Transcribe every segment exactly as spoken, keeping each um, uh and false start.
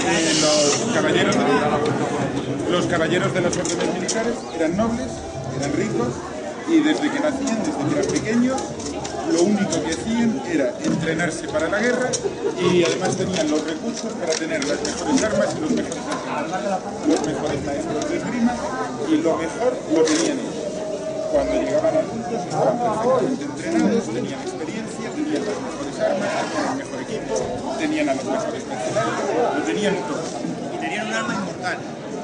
eh, los caballeros de, los caballeros de las órdenes militares eran nobles, eran ricos, y desde que nacían, desde que eran pequeños, lo único que hacían era entrenarse para la guerra, y además tenían los recursos para tener las mejores armas y los mejores entrenadores, los mejores maestros de esgrima, y lo mejor lo tenían ellos. Cuando llegaban adultos estaban perfectamente entrenados, tenían experiencia, tenían las mejores armas, tenían el mejor equipo, tenían a los mejores mercenarios, lo tenían todo. Y tenían un arma inmortal.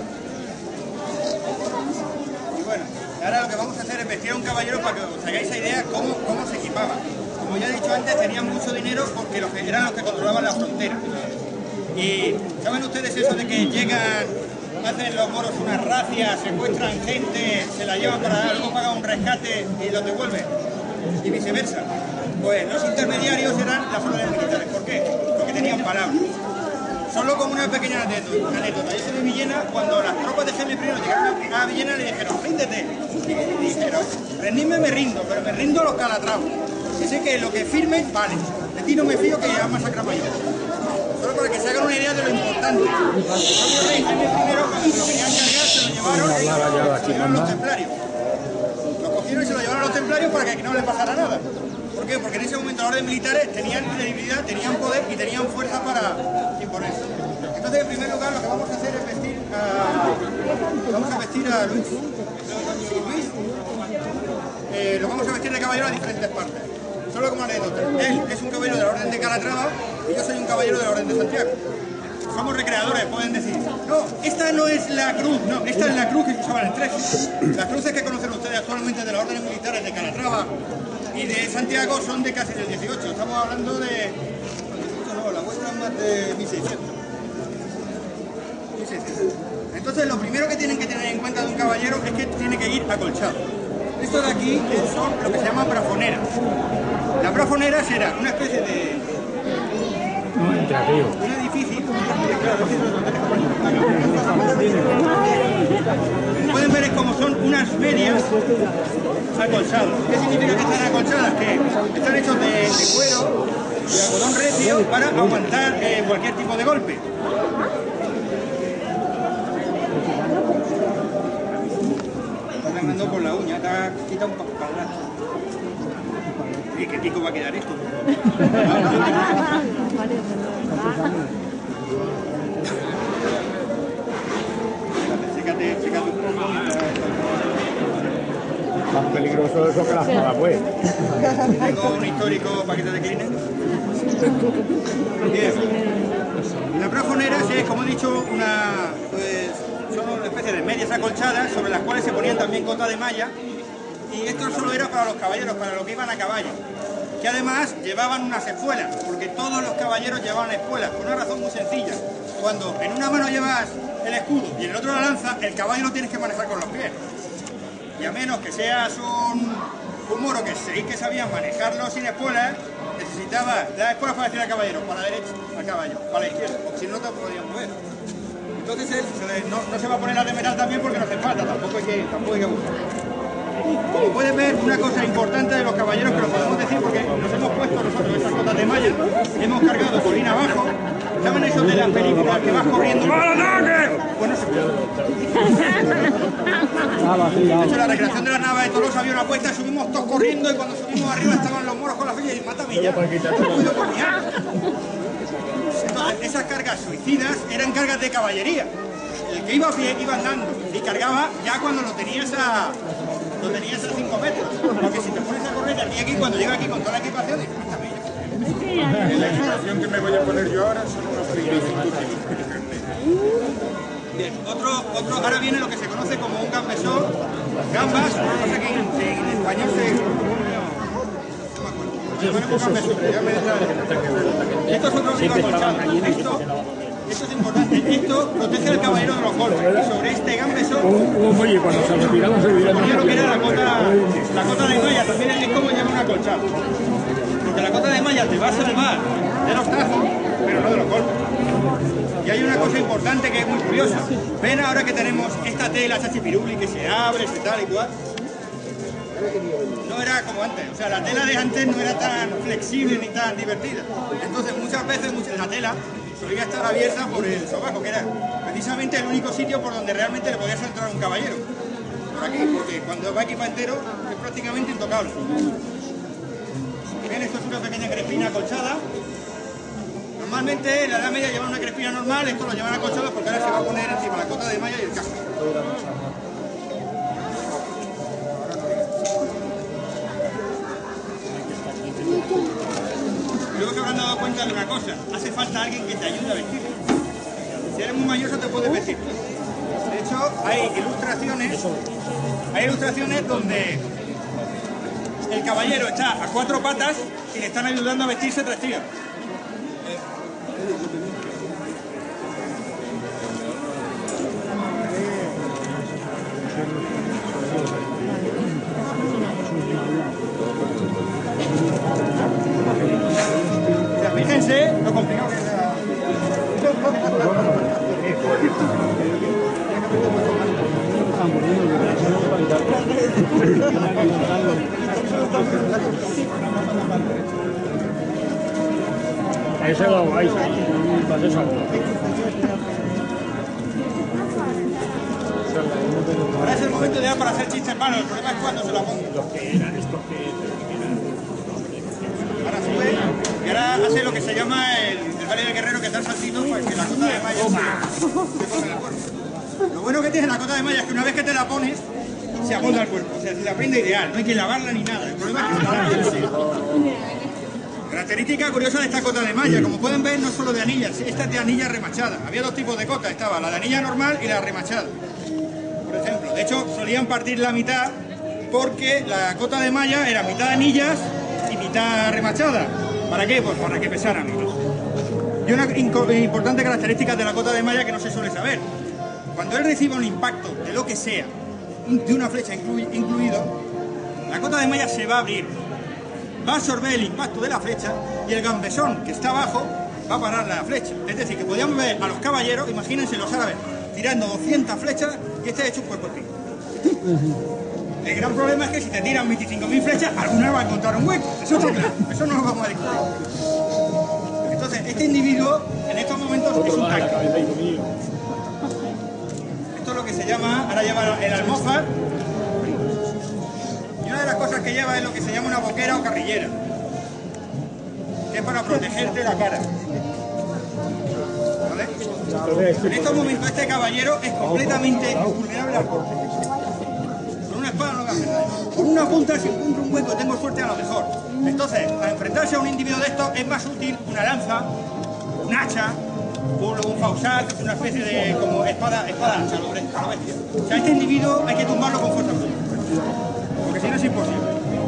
Y bueno, ahora lo que vamos a hacer es vestir a un caballero para que os hagáis esa idea cómo, cómo se equipaba. Como ya he dicho antes, tenían mucho dinero porque los que, eran los que controlaban la frontera. Y ¿saben ustedes eso de que llegan, hacen los moros unas racias, secuestran gente, se la llevan para luego pagan un rescate y los devuelven? Y viceversa. Pues los intermediarios eran las órdenes militares. ¿Por qué? Porque tenían palabras. Solo como una pequeña anécdota. Ese de Villena, cuando las tropas de Jaime primero llegaron a Villena, le dijeron, ríndete. Y dijeron, rendirme me rindo, pero me rindo a los Calatravos. Dice que lo que firmen, vale. De ti no me fío, que ya masacramos yo. Solo para que se hagan una idea de lo importante. El propio rey Jaime primero, cuando se lo querían cargar, se lo llevaron, y se lo llevaron los templarios. Lo cogieron y se lo llevaron a los templarios para que no le pasara nada. ¿Por qué? Porque en ese momento las órdenes militares tenían credibilidad, tenían poder y tenían fuerza para imponerse. Entonces, en primer lugar, lo que vamos a hacer es vestir a, vamos a, vestir a Luis. Luis eh, lo vamos a vestir de caballero a diferentes partes. Solo como anécdota. Él es un caballero de la Orden de Calatrava y yo soy un caballero de la Orden de Santiago. Somos recreadores, pueden decir, no, esta no es la cruz, no, esta es la cruz que se usaba en el trece. Las cruces que conocen ustedes actualmente de las órdenes militares de Calatrava y de Santiago son de casi del dieciocho, estamos hablando de... no, la muestra es más de mil seiscientos. mil seiscientos. Entonces lo primero que tienen que tener en cuenta de un caballero es que tiene que ir acolchado. Esto de aquí son lo que se llaman brafoneras. Las brafoneras era una especie de... un edificio... pueden ver es como son unas medias acolchadas. ¿Qué significa que están acolchadas? Que están hechos de, de cuero, de algodón recio, para aguantar eh, cualquier tipo de golpe. Está arrancando por la uña, te ha quitado un padrastro. ¿Y qué tico va a quedar esto? Sécate, sécate un poco. Más peligroso eso que las palas, pues. Tengo un histórico paquete de clines. Bien. Las brafoneras es, como he dicho, una, pues, son una especie de medias acolchadas sobre las cuales se ponían también cota de malla. Y esto solo era para los caballeros, para los que iban a caballo. Que además llevaban unas espuelas, porque todos los caballeros llevaban espuelas, por una razón muy sencilla. Cuando en una mano llevas el escudo y en el otro la lanza, el caballo lo tienes que manejar con los pies. Y a menos que seas un, un moro que sí que sabía manejarlo sin espuelas, necesitabas dar espuelas para decir al caballero, para la derecha, al caballo, para la izquierda, porque si no, no te podían mover. Entonces él no, no se va a poner la de metal también porque no hace falta, tampoco hay que, tampoco hay que abusar. Como pueden ver, una cosa importante de los caballeros que lo podemos decir porque nos hemos puesto nosotros esas cotas de malla, hemos cargado colina abajo. ¿Saben eso de las películas que vas corriendo? ¡Al ataque! Pues no se puede. De hecho, la recreación de la Nava de Tolosa había una apuesta, subimos todos corriendo y cuando subimos arriba estaban los moros con la fila y mátame ya. No puedo por mi arma. Entonces, esas cargas suicidas eran cargas de caballería. El que iba a pie iba andando y cargaba ya cuando lo tenías a... lo tenías a cinco metros, porque si te pones a correr aquí, aquí cuando llega aquí con toda la equipación, mátame ya. En la equipación que me voy a poner yo ahora son unos frigoríficos útiles. Bien, otro, otro, ahora viene lo que se conoce como un gambesón, gambas, no sé que en, en español se... no me acuerdo. Se ponemos gambesón, ya me deja. Esto es otro abrigo acolchado. Esto, esto es importante, esto protege al caballero de los golpes. Y sobre este gambesón, Oye, cuando se retiraron se se ponía lo que era la cota, la cota de malla, también es como llevar una acolchado. Porque la cota de malla te va a salvar de los tazos, pero no de los golpes. Y hay una cosa importante que es muy curiosa. Ven ahora que tenemos esta tela chachipiruli que se abre, se tal y cual. No era como antes, o sea, la tela de antes no era tan flexible ni tan divertida. Entonces muchas veces mucha, la tela solía estar abierta por el sobaco, que era precisamente el único sitio por donde realmente le podías entrar a un caballero. Por aquí, porque cuando va equipado entero es prácticamente intocable. Bien, esto es una pequeña crespina acolchada. Normalmente en la Edad Media llevan una crespina normal, esto lo llevan acolchado porque ahora se va a poner encima la cota de malla y el casco. Luego se habrán dado cuenta de una cosa, hace falta alguien que te ayude a vestir. Si eres muy mayor te puedes vestir. De hecho, hay ilustraciones, hay ilustraciones donde el caballero está a cuatro patas y le están ayudando a vestirse tres tíos. Fíjense lo complicado que es. Ese lo vais a Ahora es el momento ideal para hacer chistes malos, el problema es cuando se la pongo. Ahora sube y ahora hace lo que se llama el, el baile del guerrero, que da el saltito para que la cota de malla se ponga en el cuerpo. Lo bueno que tiene la cota de malla es que una vez que te la pones, se amolda al cuerpo, o sea, se la prende ideal, no hay que lavarla ni nada, el problema es que se la prende. Característica curiosa de esta cota de malla, como pueden ver, no es solo de anillas, esta es de anilla remachada. Había dos tipos de cota, estaba la de anilla normal y la remachada, por ejemplo. De hecho, solían partir la mitad porque la cota de malla era mitad anillas y mitad remachada. ¿Para qué? Pues para que pesara menos. Y una importante característica de la cota de malla que no se suele saber. Cuando él recibe un impacto de lo que sea, de una flecha inclu incluido, la cota de malla se va a abrir, va a absorber el impacto de la flecha y el gambesón que está abajo va a parar la flecha. Es decir, que podíamos ver a los caballeros, imagínense los árabes, tirando doscientas flechas y este ha hecho un cuerpo así. El gran problema es que si te tiran veinticinco mil flechas, alguna va a encontrar un hueco. Eso está claro, eso no lo vamos a discutir. Entonces, este individuo en estos momentos es un tanque. Esto es lo que se llama, ahora lleva el almófar. Y una de las cosas que lleva es lo que se llama una boquera o carrillera, que es para protegerte la cara. ¿Vale? En estos momentos este caballero es completamente vulnerable al golpe. Con una espada no va a hacer nada. Con una punta, si encuentro un hueco, tengo suerte a lo mejor. Entonces, para enfrentarse a un individuo de estos es más útil una lanza, un hacha, un, un fausal, que es una especie de como espada, espada hacha, lo bestia. O sea, este individuo hay que tumbarlo con fuerza bruta, porque si no es imposible.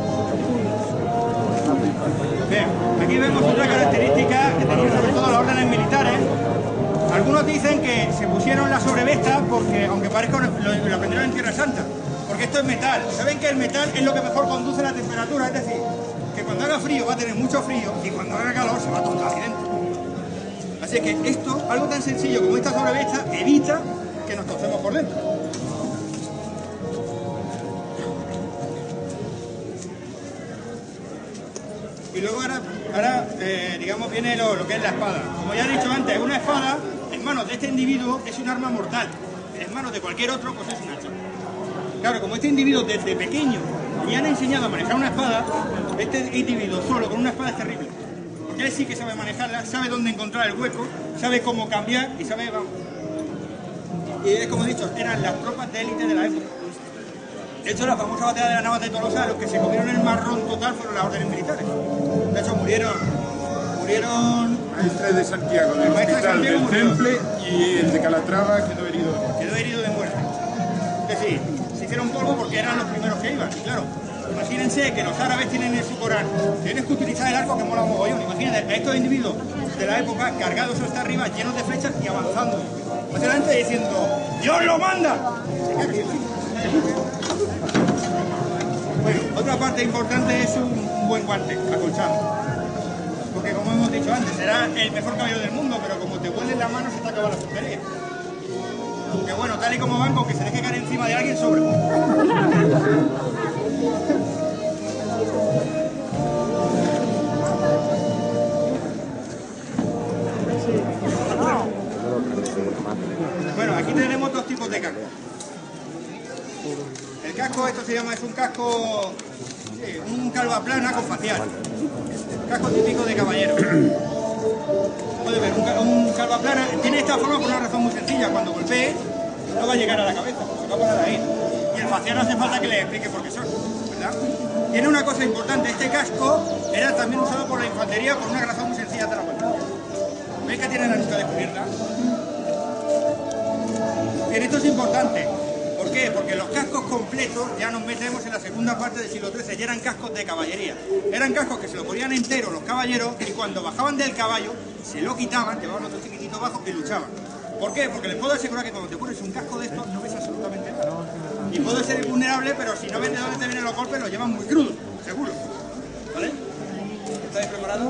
Bien, aquí vemos otra característica que tenían sobre todo las órdenes militares. Algunos dicen que se pusieron la sobrevesta porque, aunque parezca, lo, lo aprendieron en Tierra Santa, porque esto es metal. Saben que el metal es lo que mejor conduce la temperatura, es decir, que cuando haga frío va a tener mucho frío y cuando haga calor se va a tostar aquí dentro. Así que esto, algo tan sencillo como esta sobrevesta, evita que nos tostemos por dentro. Y luego ahora, ahora eh, digamos, viene lo, lo que es la espada. Como ya he dicho antes, una espada en manos de este individuo es un arma mortal. En manos de cualquier otro, pues es un hacha. Claro, como este individuo desde pequeño le han enseñado a manejar una espada, este individuo solo con una espada es terrible. Porque él sí que sabe manejarla, sabe dónde encontrar el hueco, sabe cómo cambiar y sabe, vamos. Y es como he dicho, eran las tropas de élite de la época. De hecho, la famosa batalla de la Navas de Tolosa, los que se comieron el marrón total fueron las órdenes militares. De hecho, murieron... murieron... Maestre de Santiago, del hospital del Temple, y el de Calatrava quedó herido. Quedó herido de muerte. Es decir, se hicieron polvo porque eran los primeros que iban. Y claro, imagínense que los árabes tienen en su Corán, tienes que utilizar el arco que mola un mogollón. Imagínense a estos individuos de la época cargados hasta arriba, llenos de flechas y avanzando. Pues delante diciendo, ¡Dios lo manda! Bueno, otra parte importante es un, un buen guante, acolchado. Porque como hemos dicho antes, será el mejor caballero del mundo, pero como te huele en la mano se te acaba la puntería. Aunque bueno, tal y como van, con que se deje caer encima de alguien, sobre. se llama, es un casco, sí, un calvaplana con facial. Casco típico de caballero. Puede ver, un, un calvaplana tiene esta forma por una razón muy sencilla. Cuando golpee, no va a llegar a la cabeza, se va a parar ahí. Y el facial no hace falta que le explique por qué son, ¿verdad? Tiene una cosa importante, este casco era también usado por la infantería por una razón muy sencilla de la vuelta. ¿Veis que tiene la nuca descubierta? Bien, esto es importante. ¿Por qué? Porque los cascos completos, ya nos metemos en la segunda parte del siglo trece, ya eran cascos de caballería. Eran cascos que se lo ponían entero los caballeros y cuando bajaban del caballo se lo quitaban, llevaban otro chiquitito abajo y luchaban. ¿Por qué? Porque les puedo asegurar que cuando te pones un casco de estos no ves absolutamente nada. Y puede ser invulnerable, pero si no ves de dónde te vienen los golpes, los llevan muy crudos, seguro. ¿Vale? ¿Estáis preparados?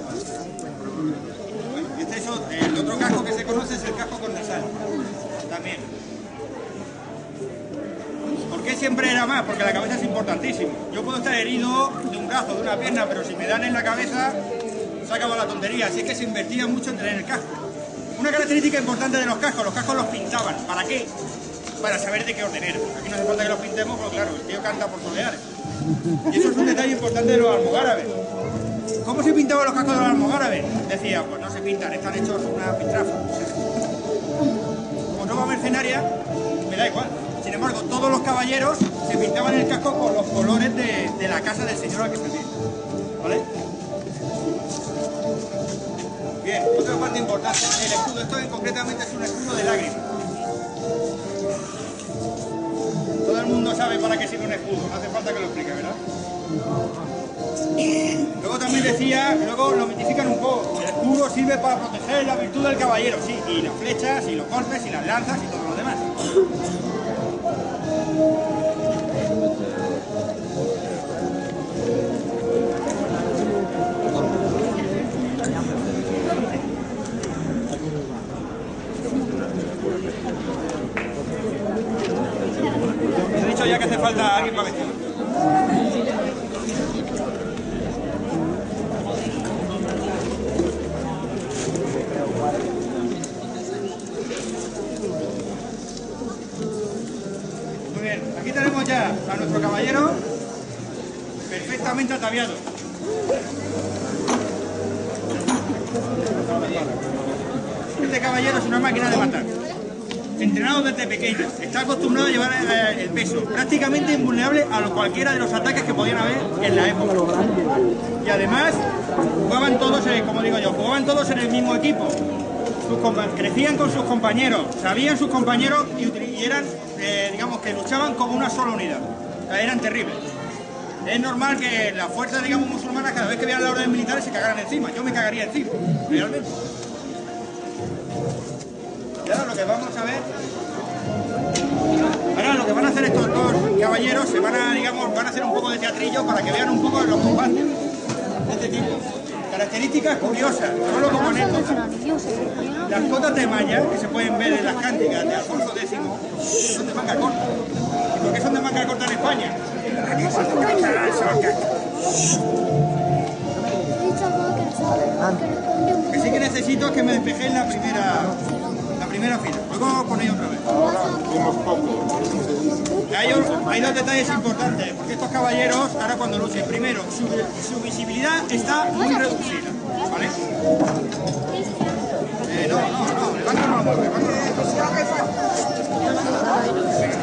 Bueno, y este es el otro casco que se conoce, es el casco con nasal. También. ¿Por qué siempre era más? Porque la cabeza es importantísima. Yo puedo estar herido de un brazo, de una pierna, pero si me dan en la cabeza, se acabó la tontería. Así que se invertía mucho en tener el casco. Una característica importante de los cascos, los cascos los pintaban. ¿Para qué? Para saber de qué orden era. Aquí no hace falta que los pintemos, porque claro, el tío canta por soleares. Y eso es un detalle importante de los almogárabes. ¿Cómo se pintaban los cascos de los almogárabes? Decía, pues no se pintan, están hechos una pintrafa. Como tropa mercenaria, me da igual. Sin embargo, todos los caballeros se pintaban el casco con los colores de, de la casa del señor al que servía. ¿Vale? Bien, otra parte importante, el escudo. Esto concretamente es un escudo de lágrimas. Todo el mundo sabe para qué sirve un escudo, no hace falta que lo explique, ¿verdad? Luego también decía, luego lo mitifican un poco, el escudo sirve para proteger la virtud del caballero, sí, y las flechas, y los golpes, y las lanzas, y todo lo demás. He dicho ya que hace falta alguien para vestirlo. Muy bien, aquí tenemos ya a nuestro caballero perfectamente ataviado. Este caballero es una máquina de matar. Entrenado desde pequeño, está acostumbrado a llevar el peso, prácticamente invulnerable a cualquiera de los ataques que podían haber en la época. Y además, jugaban todos, como digo yo, jugaban todos en el mismo equipo. Sus, crecían con sus compañeros, sabían sus compañeros y, y eran, eh, digamos, que luchaban como una sola unidad. O sea, eran terribles. Es normal que las fuerzas, digamos, musulmanas, cada vez que vean la orden militar se cagaran encima. Yo me cagaría encima, realmente. Y ahora lo que vamos a ver, ahora lo que van a hacer estos dos caballeros, se van a, digamos, van a hacer un poco de teatrillo para que vean un poco los combates de este tipo. Características curiosas, solo como anécdota. Las cotas de malla que se pueden ver en las cánticas de Alfonso décimo son de manga corta. ¿Y por qué son de manga corta en España? Que sí que necesito es que me despejéis la primera, la primera fila. Luego ponéis otra vez. Hay, hay dos detalles importantes, porque estos caballeros, ahora cuando luchen, primero, su, su visibilidad está muy reducida, ¿vale? Eh, no, no, no, el banco no lo mueve, el banco no lo mueve.